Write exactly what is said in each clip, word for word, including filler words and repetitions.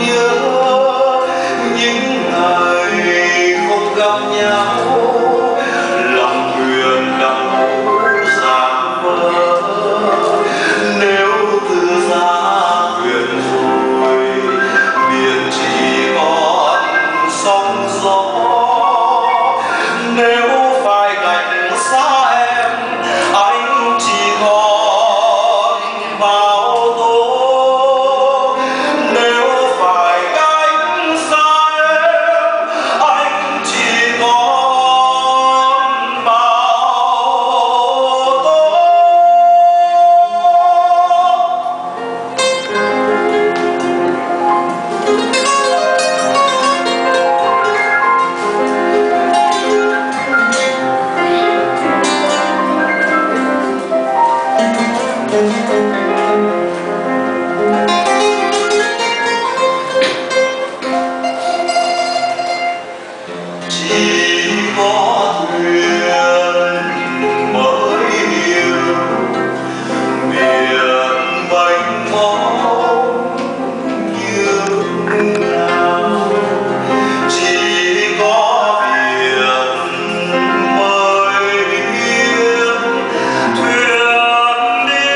nhớ những ngày không gặp nhau, lòng thuyền đau dạt vỡ. Nếu từ ra thuyền rồi, biển chỉ còn sóng gió. Nếu phải cách xa em, anh chỉ còn bao tố. Nếu phải cách xa em, anh chỉ còn bao tố. Chỉ có thuyền mới hiểu biển mênh mông như nào. Chỉ có biển mới biết thuyền đi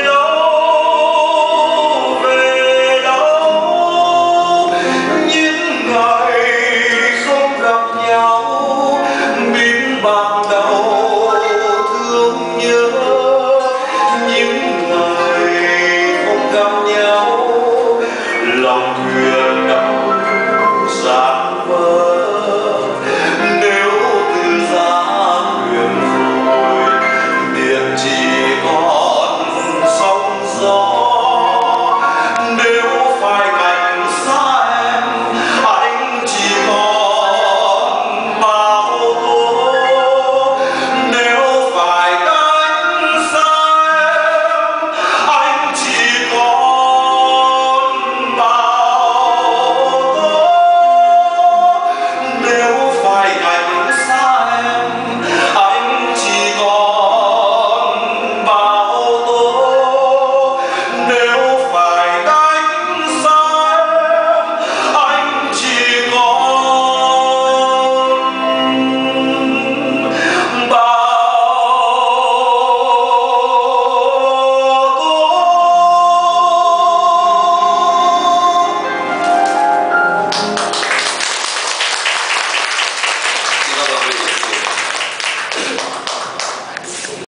đâu về đâu. Những ngày không gặp nhau, biết ban đầu thương nhớ. Những ngày không gặp nhau, lòng thuyền đau dạt vỡ. Nếu từ ra thuyền rồi, biển chỉ còn sóng gió. Nếu phải cách xa em, anh chỉ còn bao tố. Nếu phải cách xa em, anh chỉ còn bao tố. Nếu phải cách xa em, anh chỉ còn bao tố. Nếu phải cách xa em, anh chỉ còn bao tố.